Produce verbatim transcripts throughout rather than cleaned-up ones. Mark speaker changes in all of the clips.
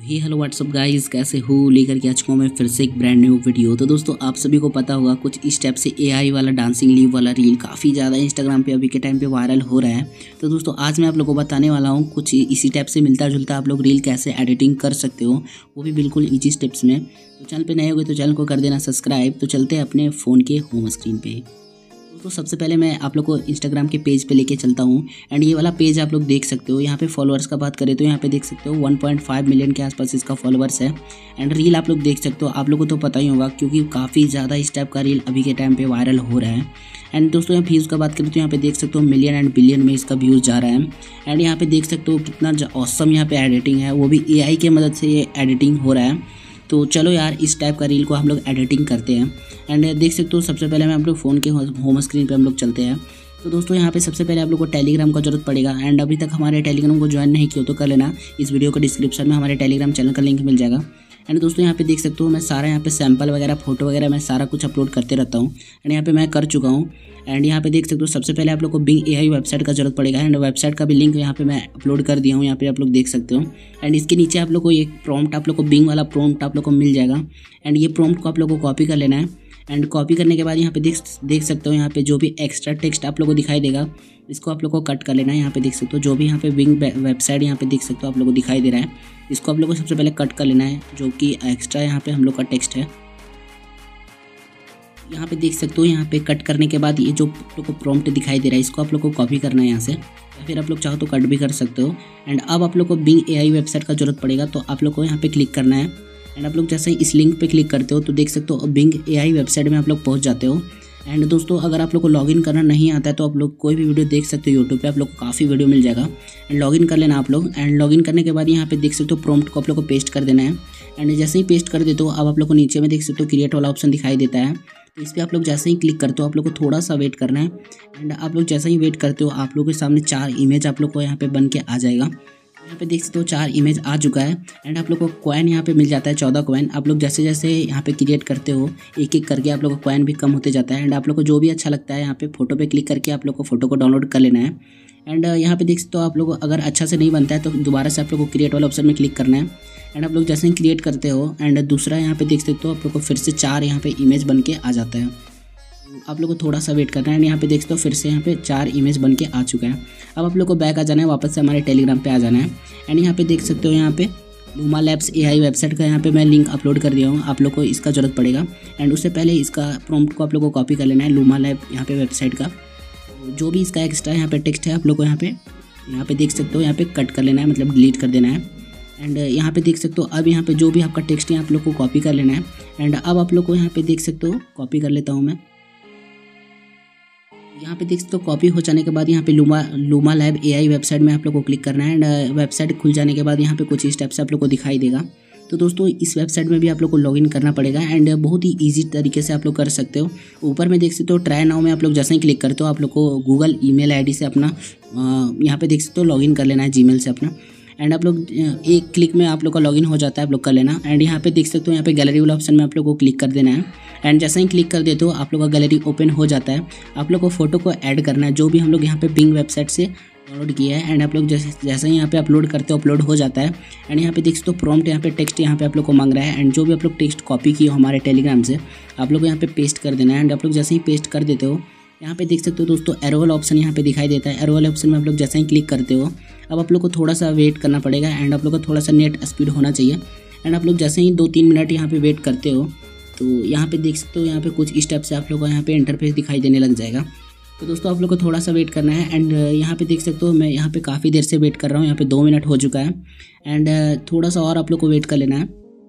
Speaker 1: हे hello what's up guys, कैसे हो? लेकर के आ चुका हूँ मैं फिर से एक ब्रांड न्यू वीडियो। तो दोस्तों आप सभी को पता होगा कुछ इस टाइप से एआई वाला डांसिंग लीव वाला रील काफ़ी ज़्यादा इंस्टाग्राम पे अभी के टाइम पे वायरल हो रहा है। तो दोस्तों आज मैं आप लोगों को बताने वाला हूँ कुछ इसी टाइप से मिलता जुलता आप लोग रील कैसे एडिटिंग कर सकते हो, वो भी बिल्कुल ईजी स्टेप्स में। तो चैनल पर नए हो गए तो चैनल को कर देना सब्सक्राइब। तो चलते हैं अपने फ़ोन के होम स्क्रीन पर। तो सबसे पहले मैं आप लोग को इंस्टाग्राम के पेज पे लेके चलता हूँ एंड ये वाला पेज आप लोग देख सकते हो। यहाँ पे फॉलोअर्स का बात करें तो यहाँ पे देख सकते हो वन पॉइंट फाइव मिलियन के आसपास इसका फॉलोअर्स है। एंड रील आप लोग देख सकते हो, आप लोगों को तो पता ही होगा क्योंकि काफ़ी ज़्यादा इस टाइप का रील अभी के टाइम पे वायरल हो रहा है। एंड दोस्तों यहाँ व्यूज़ का बात करें तो यहाँ पे देख सकते हो मिलियन एंड बिलियन में इसका व्यूज़ जा रहा है। एंड यहाँ पे देख सकते हो कितना ऑसम यहाँ पे एडिटिंग है, वो भी ए आई की मदद से ये एडिटिंग हो रहा है। तो चलो यार इस टाइप का रील को हम लोग एडिटिंग करते हैं। एंड देख सकते हो सबसे पहले मैं आप लोग फ़ोन के होम स्क्रीन पे हम लोग चलते हैं। तो दोस्तों यहाँ पे सबसे पहले आप लोग को टेलीग्राम का जरूरत पड़ेगा। एंड अभी तक हमारे टेलीग्राम को ज्वाइन नहीं किया तो कर लेना, इस वीडियो के डिस्क्रिप्शन में हमारे टेलीग्राम चैनल का लिंक मिल जाएगा। एंड दोस्तों यहाँ पे देख सकते हो मैं सारा यहाँ पे सैंपल वगैरह फोटो वगैरह मैं सारा कुछ अपलोड करते रहता हूँ। एंड यहाँ पे मैं कर चुका हूँ। एंड यहाँ पे देख सकते हो सबसे पहले आप लोग को बिंग एआई वेबसाइट का जरूरत पड़ेगा। एंड वेबसाइट का भी लिंक यहाँ पे मैं अपलोड कर दिया हूँ, यहाँ पे आप लोग देख सकते हो। एंड इसके नीचे आप लोग को एक प्रॉम्प्ट आप लोग को बिंग वाला प्रॉम्प्ट आप लोग को मिल जाएगा। एंड ये प्रॉम्प्ट को आप लोग को कॉपी कर लेना है। एंड कॉपी करने के बाद यहाँ पे देख देख सकते हो यहाँ पे जो भी एक्स्ट्रा टेक्स्ट आप लोग को दिखाई देगा इसको आप लोग को कट कर लेना है। यहाँ पे देख सकते हो जो भी यहाँ पे बिंग वेबसाइट यहाँ पे देख सकते हो आप लोग को दिखाई दे रहा है, इसको आप लोग को सबसे पहले कट कर लेना है जो कि एक्स्ट्रा यहाँ पे हम लोग का टेक्स्ट है। यहाँ पे देख सकते हो यहाँ पे कट करने के बाद ये जो आप लोग को प्रॉम्प्ट दिखाई दे रहा है इसको आप लोग को कॉपी करना है यहाँ से, या फिर आप लोग चाहो तो कट भी कर सकते हो। एंड अब आप लोग को बिंग एआई वेबसाइट का जरूरत पड़ेगा, तो आप लोग को यहाँ पे क्लिक करना है। एंड आप लोग जैसे ही इस लिंक पे क्लिक करते हो तो देख सकते हो बिंग एआई वेबसाइट में आप लोग पहुँच जाते हो। एंड दोस्तों अगर आप लोग को लॉगिन करना नहीं आता है तो आप लोग कोई भी वीडियो देख सकते हो यूट्यूब पे, आप लोग को काफ़ी वीडियो मिल जाएगा। एंड लॉगिन कर लेना आप लोग। एंड लॉगिन करने के बाद यहाँ पे देख सकते हो प्रॉम्प्ट को आप लोग को पेस्ट कर देना है। एंड जैसे ही पेस्ट कर देते हो अब आप लोग को नीचे में देख सकते हो क्रिएट वाला ऑप्शन दिखाई देता है, तो इस पर आप लोग जैसे ही क्लिक करते हो आप लोग को थोड़ा सा वेट करना है। एंड आप लोग जैसे ही वेट करते हो आप लोग के सामने चार इमेज आप लोग को यहाँ पे बन के आ जाएगा। यहाँ पे देख सकते हो चार इमेज आ चुका है। एंड आप लोग को कॉइन यहाँ पे मिल जाता है चौदह कॉइन। आप लोग जैसे जैसे यहाँ पे क्रिएट करते हो एक एक करके आप लोग को कॉइन भी कम होते जाता है। एंड आप लोग को जो भी अच्छा लगता है यहाँ पे फोटो पे क्लिक करके आप लोग को फोटो को डाउनलोड कर लेना है। एंड यहाँ पे देख सकते हो आप लोग अगर अच्छा से नहीं बनता है तो दोबारा से आप लोग को क्रिएट वाले ऑप्शन में क्लिक करना है। एंड आप लोग जैसे ही क्रिएट करते हो एंड दूसरा यहाँ पे देख सकते हो आप लोग को फिर से चार यहाँ पे इमेज बन के आ जाता है। आप लोग को थोड़ा सा वेट करना है। एंड यहाँ पे देख सकते हो फिर से यहाँ पे चार इमेज बन के आ चुका है। अब आप लोग को बैक आ जाना है, वापस से हमारे टेलीग्राम पे आ जाना है। एंड यहाँ पे देख सकते हो यहाँ पे लूमा लैब्स एआई वेबसाइट का यहाँ पे मैं लिंक अपलोड कर दिया हूँ, आप लोग को इसका ज़रूरत पड़ेगा। एंड उससे पहले इसका प्रॉम्प्ट को आप लोग को कॉपी कर लेना है लूमा लैब यहाँ पे वेबसाइट का, जो भी इसका एक्स्ट्रा यहाँ पे टेक्स्ट है आप लोग को यहाँ पे यहाँ पे देख सकते हो यहाँ पे कट कर लेना है, मतलब डिलीट कर देना है। एंड यहाँ पे देख सकते हो अब यहाँ पे जो भी आपका टेक्स्ट है आप लोग को कॉपी कर लेना है। एंड अब आप लोग को यहाँ पे देख सकते हो कॉपी कर लेता हूँ मैं। यहाँ पे देख सकते हो कॉपी हो जाने के बाद यहाँ पे Luma Luma lab AI website में आप लोग को क्लिक करना है। एंड वेबसाइट खुल जाने के बाद यहाँ पे कुछ स्टेप्स आप लोग को दिखाई देगा। तो दोस्तों इस वेबसाइट में भी आप लोग को लॉगिन करना पड़ेगा। एंड बहुत ही इजी तरीके से आप लोग कर सकते हो। ऊपर में देख सकते हो ट्राई नाउ में आप लोग जैसे ही क्लिक करते हो आप लोग को गूगल ईमेल आईडी से अपना यहाँ पे देख सकते हो लॉगिन कर लेना है जीमेल से अपना। एंड आप लोग एक क्लिक में आप लोग का लॉगिन हो जाता है, आप लोग कर लेना। एंड यहाँ पे देख सकते हो यहाँ पे गैलरी वाला ऑप्शन में आप लोग को क्लिक कर देना है। एंड जैसे ही क्लिक कर देते हो आप लोग का गैलरी ओपन हो जाता है। आप लोग को फोटो को ऐड करना है जो भी हम लोग यहाँ पे बिंग वेबसाइट से डाउनलोड किया है। एंड आप लोग जैसे जैसे ही यहाँ पे अपलोड करते हो अपलोड हो जाता है। एंड यहाँ पे देख सकते हो प्रॉम्प्ट यहाँ पे टेक्स्ट यहाँ पे आप लोग को मांग रहा है। एंड जो भी आप लोग टेक्स्ट कॉपी किए हो हमारे टेलीग्राम से आप लोग को यहाँ पे पेस्ट कर देना है। एंड आप लोग जैसे ही पेस्ट कर देते हो यहाँ पे देख सकते हो दोस्तों एरो वाला ऑप्शन यहाँ पे दिखाई देता है। एरो वाले ऑप्शन में आप लोग जैसे ही क्लिक करते हो अब आप लोग को थोड़ा सा वेट करना पड़ेगा। एंड आप लोग को थोड़ा सा नेट स्पीड होना चाहिए। एंड आप लोग जैसे ही दो तीन मिनट यहाँ पे वेट करते हो तो यहाँ पे देख सकते हो यहाँ पे कुछ स्टेप से आप लोग को यहाँ पे इंटरफेस दिखाई देने लग जाएगा। तो दोस्तों आप लोग को थोड़ा सा वेट करना है। एंड यहाँ पे देख सकते हो मैं यहाँ पे काफ़ी देर से वेट कर रहा हूँ, यहाँ पे दो मिनट हो चुका है। एंड थोड़ा सा और आप लोग को वेट कर लेना है।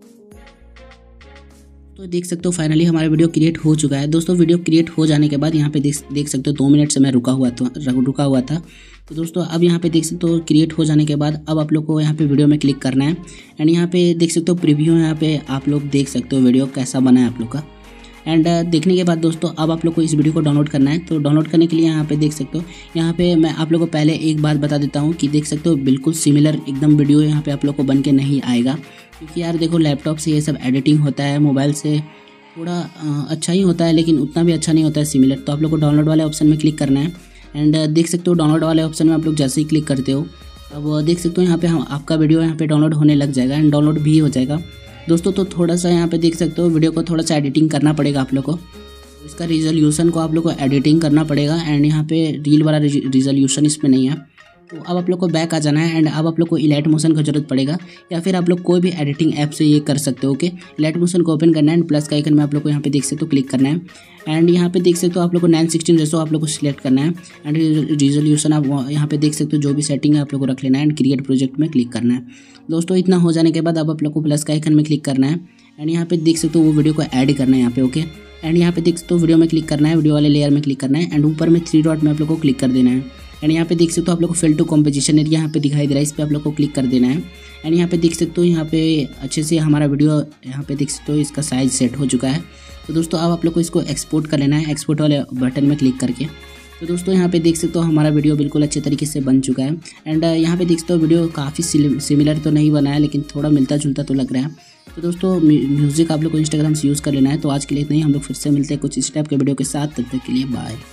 Speaker 1: तो देख सकते हो फाइनली हमारा वीडियो क्रिएट हो चुका है। दोस्तों वीडियो क्रिएट हो जाने के बाद यहाँ पे देख देख सकते हो दो मिनट से मैं रुका हुआ था रुका हुआ था तो दोस्तों अब यहाँ पे देख सकते हो क्रिएट हो जाने के बाद अब आप लोग को यहाँ पे वीडियो में क्लिक करना है। एंड यहाँ पे देख सकते हो प्रीव्यू, यहाँ पे आप लोग देख सकते हो वीडियो कैसा बना है आप लोग का। एंड देखने के बाद दोस्तों अब आप लोग को इस वीडियो को डाउनलोड करना है। तो डाउनलोड करने के लिए यहाँ पे देख सकते हो यहाँ पे मैं आप लोग को पहले एक बात बता देता हूँ कि देख सकते हो बिल्कुल सिमिलर एकदम वीडियो यहाँ पे आप लोग को बन के नहीं आएगा, क्योंकि यार देखो लैपटॉप से ये सब एडिटिंग होता है, मोबाइल से थोड़ा अच्छा ही होता है लेकिन उतना भी अच्छा नहीं होता है सिमिलर। तो आप लोग को डाउनलोड वाले ऑप्शन में क्लिक करना है। एंड देख सकते हो डाउनलोड वाले ऑप्शन में आप लोग जैसे ही क्लिक करते हो अब देख सकते हो यहाँ पे हम आपका वीडियो यहाँ पे डाउनलोड होने लग जाएगा एंड डाउनलोड भी हो जाएगा दोस्तों। तो थोड़ा सा यहाँ पे देख सकते हो वीडियो को थोड़ा सा एडिटिंग करना पड़ेगा आप लोग को। इसका रिजोल्यूशन को आप लोग को एडिटिंग करना पड़ेगा एंड यहाँ पे रील वाला रिजोल्यूशन इसमें नहीं है। तो अब आप लोग को बैक आ जाना है एंड अब आप लोग को इलाइट मोशन का जरूरत पड़ेगा या फिर आप लोग कोई भी एडिटिंग ऐप से ये कर सकते हो। ओके, इलाइट मोशन को ओपन करना है एंड प्लस का आइकन में आप लोग को यहाँ पे देख सकते हो क्लिक करना है एंड यहाँ पे देख सकते हो आप लोग को नाइन सिक्सटीन रेसो आप लोग को सिलेक्ट करना है एंड रिजोल्यूशन आप यहाँ पे देख सकते हो जो भी सेटिंग है आप लोग को रख लेना है एंड क्रिएट प्रोजेक्ट में क्लिक करना है दोस्तों। इतना हो जाने के बाद अब आप लोग को प्लस का आइकन में क्लिक करना है एंड यहाँ पे देख सकते हो वो वीडियो को ऐड करना है यहाँ पे। ओके, एंड यहाँ पे देख सकते हो वीडियो में क्लिक करना है, वीडियो वाले लेयर में क्लिक करना है एंड ऊपर में थ्री डॉट में आप लोग को क्लिक कर देना है एंड यहाँ पे देख सकते हो आप लोग को फिल टू कॉम्पोजिशन एरिया यहाँ पे दिखाई दे रहा है, इस पर आप लोग को क्लिक कर देना है एंड यहाँ पे देख सकते हो यहाँ पे अच्छे से हमारा वीडियो यहाँ पे देख सकते हो इसका साइज सेट हो चुका है। तो दोस्तों अब आप लोग को इसको एक्सपोर्ट कर लेना है एक्सपोर्ट वाले बटन में क्लिक करके। तो दोस्तों यहाँ पे देख सकते हो हमारा वीडियो बिल्कुल अच्छे तरीके से बन चुका है एंड यहाँ पे देख सकते हो वीडियो काफ़ी सिमिलर तो नहीं बना है लेकिन थोड़ा मिलता जुलता तो लग रहा है। तो दोस्तों म्यूज़िक आप लोग को इंस्टाग्राम से यूज़ कर लेना है। तो आज के लिए इतना ही, हम लोग फिर से मिलते हैं कुछ इस टाइप के वीडियो के साथ, तब तक के लिए बाय।